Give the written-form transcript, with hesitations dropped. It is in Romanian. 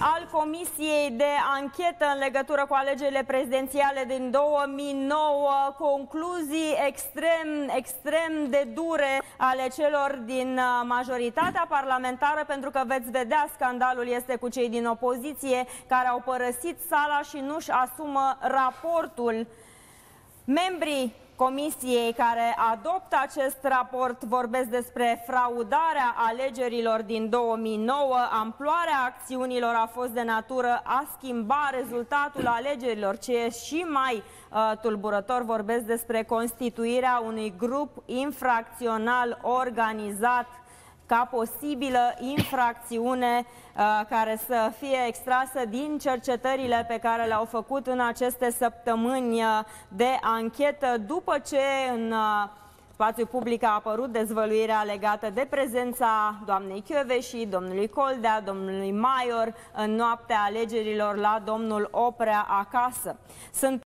al Comisiei de Anchetă în legătură cu alegerile prezidențiale din 2009, concluzii extrem de dure ale celor din majoritatea parlamentară, pentru că veți vedea, scandalul este cu cei din opoziție care au părăsit sala și nu-și asumă raportul. Membrii Comisiei care adoptă acest raport vorbesc despre fraudarea alegerilor din 2009. Amploarea acțiunilor a fost de natură a schimba rezultatul alegerilor. Ce e și mai tulburător, vorbesc despre constituirea unui grup infracțional organizat ca posibilă infracțiune care să fie extrasă din cercetările pe care le-au făcut în aceste săptămâni de anchetă, după ce în spațiul public a apărut dezvăluirea legată de prezența doamnei Kövesi, domnului Coldea, domnului Maior în noaptea alegerilor la domnul Oprea acasă. Sunt